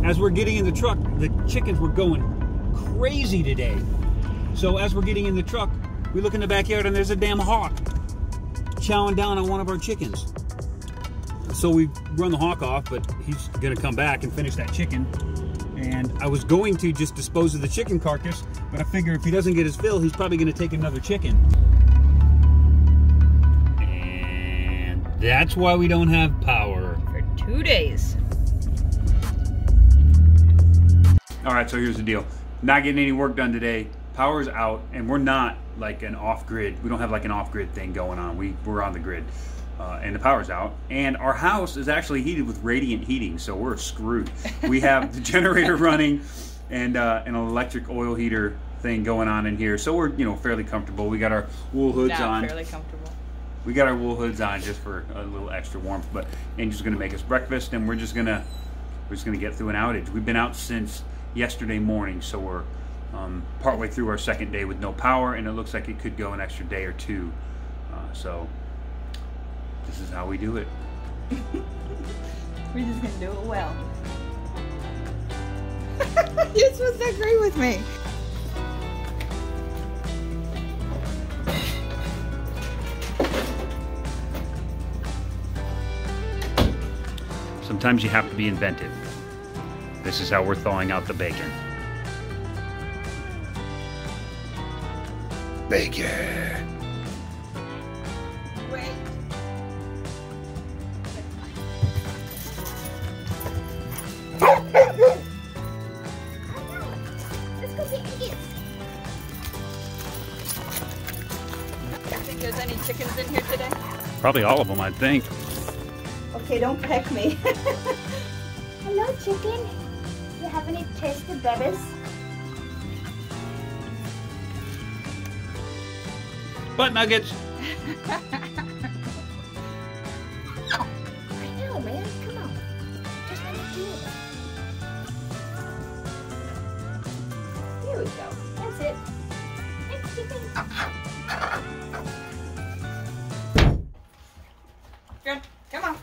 as we're getting in the truck, the chickens were going crazy today. So as we're getting in the truck, we look in the backyard and there's a damn hawk chowing down on one of our chickens. So we run the hawk off, but he's gonna come back and finish that chicken. And I was going to just dispose of the chicken carcass, but I figure if he doesn't get his fill, he's probably gonna take another chicken. And that's why we don't have power. For 2 days. All right, so here's the deal. Not getting any work done today. Power's out, and we're not like an off-grid. We don't have like an off-grid thing going on. We're on the grid, and the power's out. And our house is actually heated with radiant heating, so we're screwed. We have the generator running and an electric oil heater thing going on in here, so we're fairly comfortable. We got our wool hoods on. Fairly comfortable. We got our wool hoods on just for a little extra warmth. But Angel's gonna make us breakfast, and we're just gonna get through an outage. We've been out since yesterday morning, so we're partway through our second day with no power, and it looks like it could go an extra day or two. So this is how we do it. We're just gonna do it well. You're supposed to agree with me. Sometimes you have to be inventive. This is how we're thawing out the bacon. Bacon. Wait. Let's go get idiots. You think there's any chickens in here today? Probably all of them, I think. Okay, don't peck me. Hello, chicken. You have any tasty berries? Butt nuggets. I know, man. Come on. Just let me do it. Here we go. That's it. Thanks, chicken. Good. Come on.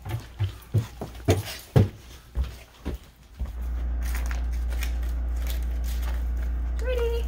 Ready.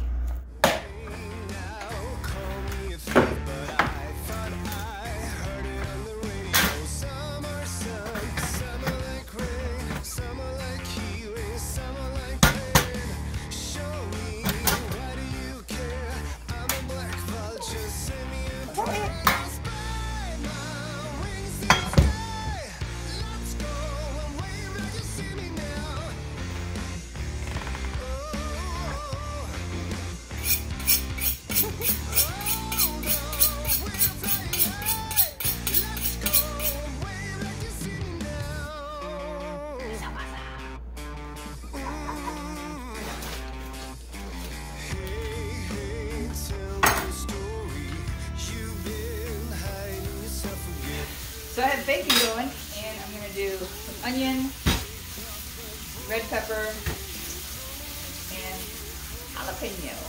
So I have bacon going, and I'm gonna do some onion, red pepper, and jalapeno.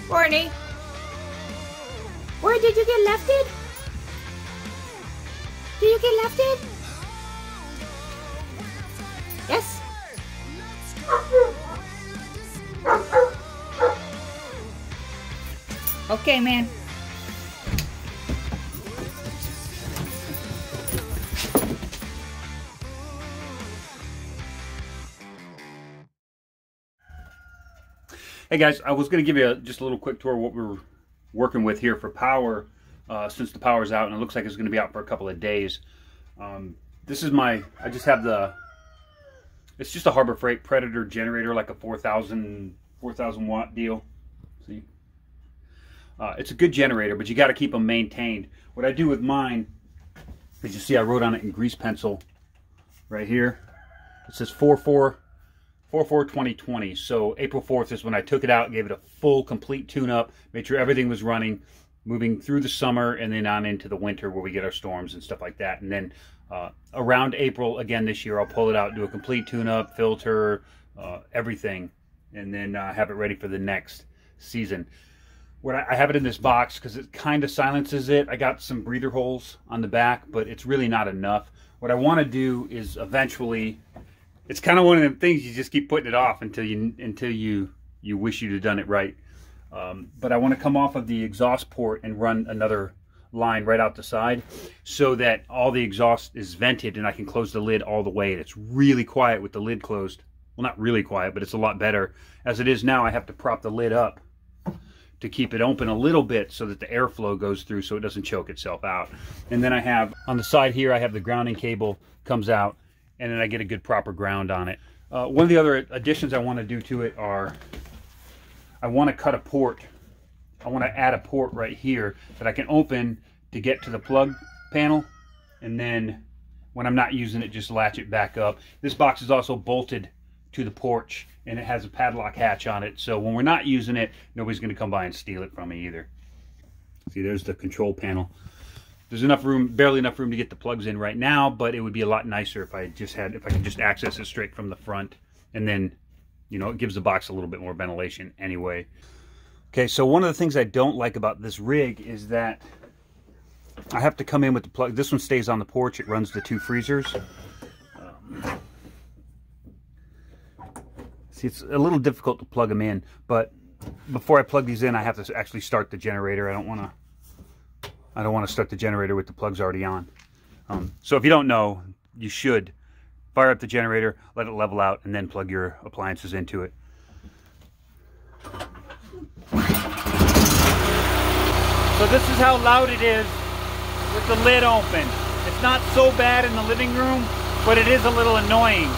Morning. Where did you get lefted? Did you get lefted? Yes. Okay, man. Hey guys, I was going to give you just a little quick tour of what we're working with here for power since the power's out, and it looks like it's going to be out for a couple of days. This is I just have it's just a Harbor Freight Predator generator, like a 4,000 watt deal. See? It's a good generator, but you got to keep them maintained. What I do with mine is, you see I wrote on it in grease pencil right here. It says 4/4/2020. So April 4th is when I took it out, gave it a full complete tune-up, made sure everything was running, moving through the summer and then on into the winter where we get our storms and stuff like that. And then around April again this year, I'll pull it out, do a complete tune-up, filter, everything, and then have it ready for the next season. I have it in this box because it kind of silences it. I got some breather holes on the back, but it's really not enough. What I want to do is eventually, it's kind of one of them things you just keep putting it off until you wish you'd have done it right. But I want to come off of the exhaust port and run another line right out the side so that all the exhaust is vented and I can close the lid all the way. And it's really quiet with the lid closed. Well, not really quiet, but it's a lot better. As it is now, I have to prop the lid up to keep it open a little bit so that the airflow goes through so it doesn't choke itself out. And then I have, on the side here, I have the grounding cable comes out, and then I get a good proper ground on it. One of the other additions I want to do to it are, I want to cut a port. I want to add a port right here that I can open to get to the plug panel, and then when I'm not using it, just latch it back up. This box is also bolted to the porch, and it has a padlock hatch on it, so when we're not using it, nobody's going to come by and steal it from me either. See, there's the control panel. There's enough room, barely enough room to get the plugs in right now, but it would be a lot nicer if I could just access it straight from the front, and then, you know, it gives the box a little bit more ventilation anyway. Okay, so one of the things I don't like about this rig is that I have to come in with the plug. This one stays on the porch. It runs the two freezers. See, it's a little difficult to plug them in, but before I plug these in, I have to actually start the generator. I don't want to start the generator with the plugs already on. So if you don't know, you should fire up the generator, let it level out, and then plug your appliances into it. So this is how loud it is with the lid open. It's not so bad in the living room, but it is a little annoying.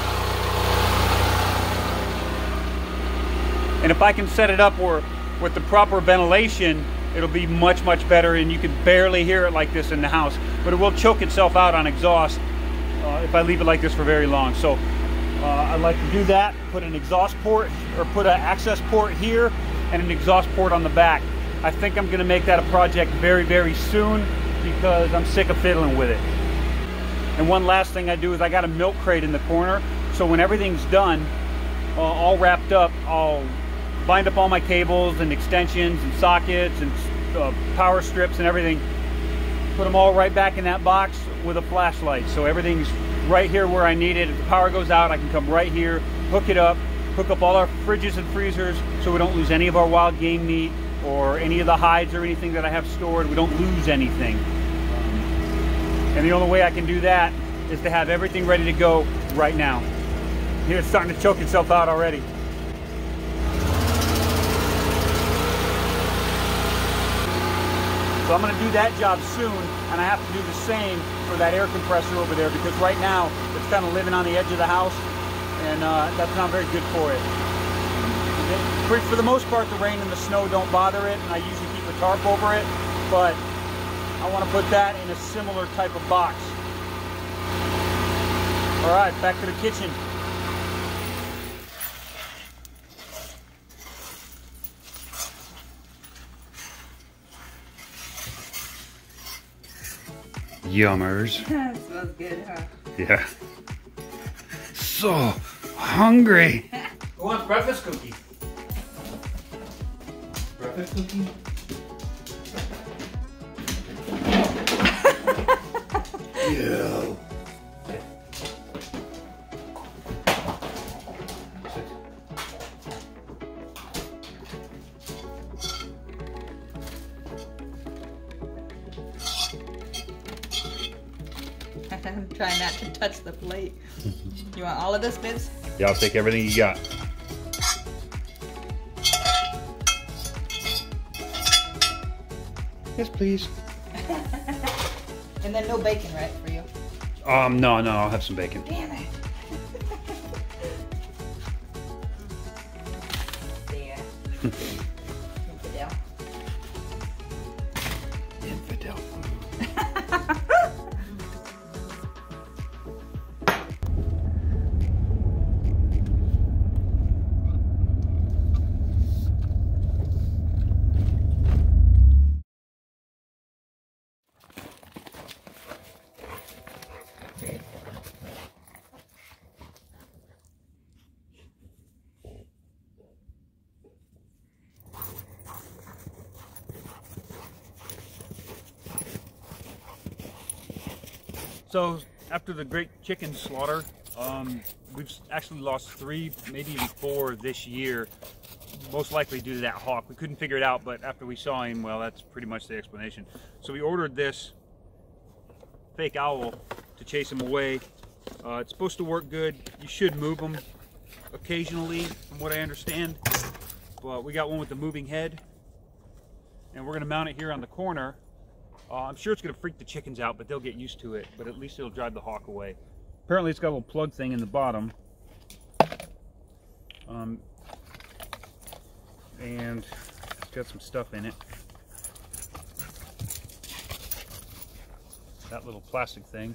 And if I can set it up with the proper ventilation, it'll be much, much better, and you can barely hear it like this in the house. But it will choke itself out on exhaust if I leave it like this for very long. So I like to do that, put an exhaust port, or put an access port here and an exhaust port on the back. I think I'm going to make that a project very, very soon because I'm sick of fiddling with it. And one last thing I do is I got a milk crate in the corner, so when everything's done, all wrapped up, I'll bind up all my cables and extensions and sockets and power strips and everything, put them all right back in that box with a flashlight. So everything's right here where I need it. If the power goes out, I can come right here, hook it up, hook up all our fridges and freezers so we don't lose any of our wild game meat or any of the hides or anything that I have stored. We don't lose anything. And the only way I can do that is to have everything ready to go right now. Here, it's starting to choke itself out already. So I'm going to do that job soon, and I have to do the same for that air compressor over there because right now it's kind of living on the edge of the house, and that's not very good for it. For the most part, the rain and the snow don't bother it, and I usually keep a tarp over it, but I want to put that in a similar type of box. All right, back to the kitchen. Yummers. That smells good, huh? Yeah. So hungry. Who wants breakfast cookie? chocolate cookie? Yeah. I'm trying not to touch the plate. You want all of this, Biz? Yeah, I'll take everything you got. Yes, please. And then no bacon, right, for you? No, I'll have some bacon. Damn it. There. Infidel. Infidel food. So after the great chicken slaughter, we've actually lost 3, maybe even 4 this year, most likely due to that hawk. We couldn't figure it out, but after we saw him, well, that's pretty much the explanation. So we ordered this fake owl to chase him away. It's supposed to work good. You should move them occasionally, from what I understand. But we got one with the moving head, and we're gonna mount it here on the corner. I'm sure it's going to freak the chickens out, but they'll get used to it. But at least it'll drive the hawk away. Apparently it's got a little plug thing in the bottom. And it's got some stuff in it. That little plastic thing.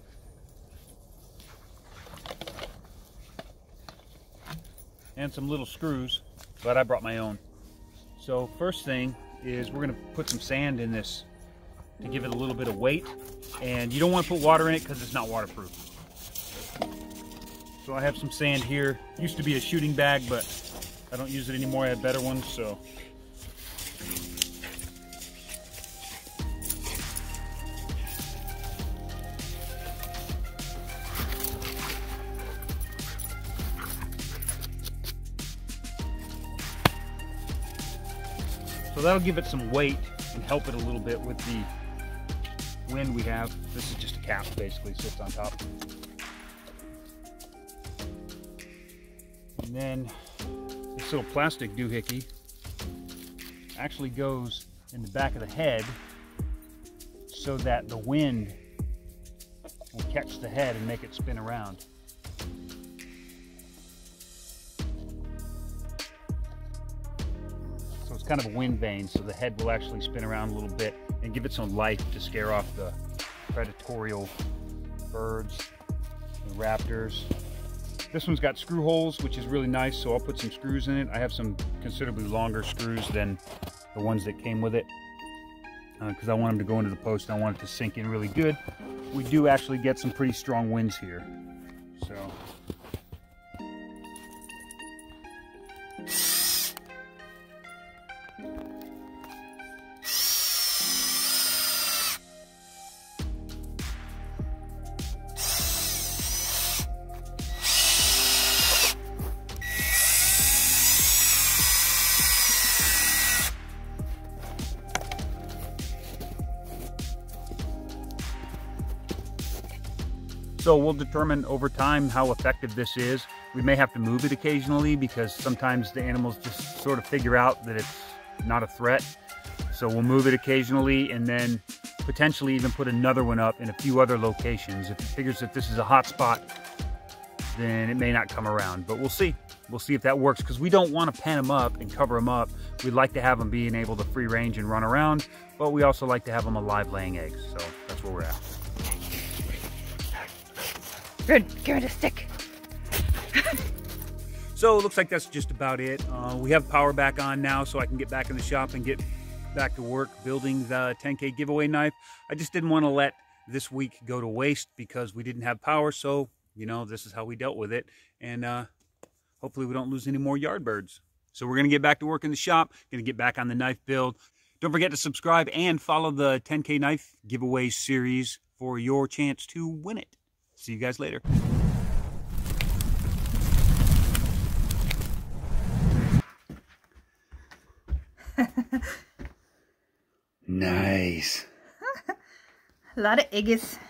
And some little screws, but I brought my own. So first thing is we're going to put some sand in this to give it a little bit of weight, and you don't want to put water in it because it's not waterproof. So I have some sand here. Used to be a shooting bag, but I don't use it anymore. I have better ones, so. So that'll give it some weight and help it a little bit with the wind we have. This is just a cap, basically, sits on top. And then this little plastic doohickey actually goes in the back of the head so that the wind will catch the head and make it spin around. So it's kind of a wind vane, so the head will actually spin around a little bit and give it some life to scare off the predatorial birds, the raptors. This one's got screw holes, which is really nice, so I'll put some screws in it. I have some considerably longer screws than the ones that came with it because I want them to go into the post and I want it to sink in really good. We do actually get some pretty strong winds here, so. So we'll determine over time how effective this is. We may have to move it occasionally because sometimes the animals just sort of figure out that it's not a threat. So we'll move it occasionally and then potentially even put another one up in a few other locations. If it figures that this is a hot spot, then it may not come around, but we'll see. We'll see if that works because we don't want to pen them up and cover them up. We'd like to have them being able to free range and run around, but we also like to have them alive laying eggs. So that's where we're at. Good, give me the stick. So it looks like that's just about it. We have power back on now, so I can get back in the shop and get back to work building the 10K giveaway knife. I just didn't want to let this week go to waste because we didn't have power, so you know, this is how we dealt with it. And hopefully we don't lose any more yard birds. So we're going to get back to work in the shop, going to get back on the knife build. Don't forget to subscribe and follow the 10K knife giveaway series for your chance to win it. See you guys later. Nice. A lot of eggs.